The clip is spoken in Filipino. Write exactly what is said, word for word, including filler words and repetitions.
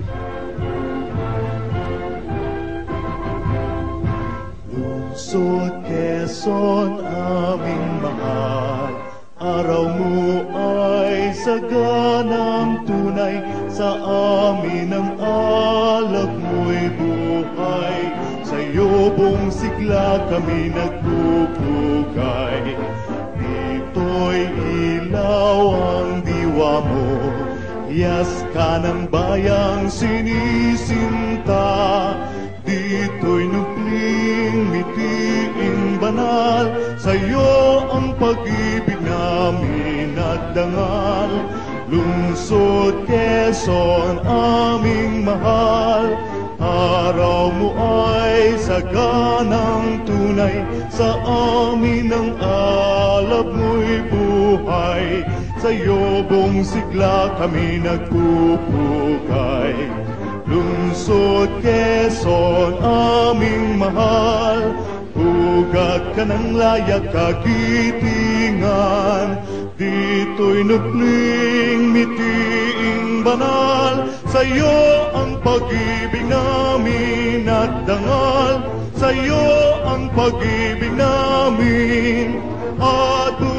Lungsod Quezon, aming mahal, araw mo ay saganang tunay, sa amin ang alab mo'y buhay, sa iyo buong sigla kami nagpupugay. Dito'y ilaw ang diwa mo, hiyas ka ng bayang sinisinta. Dito'y nukling mitiing banal, sa'yo ang pag-ibig namin at dangal. Lungsod Quezon, aming mahal, araw mo ay saganang tunay, sa amin ang alab mo'y buhay, sa'yo buong sigla kami nagpupugay. Lungsod Quezon, aming mahal, ugat ka ng layak kagitingan. Dito'y nukling mitiing banal, sa'yo ang pag-ibig namin at dangal, sa'yo ang pag-ibig namin at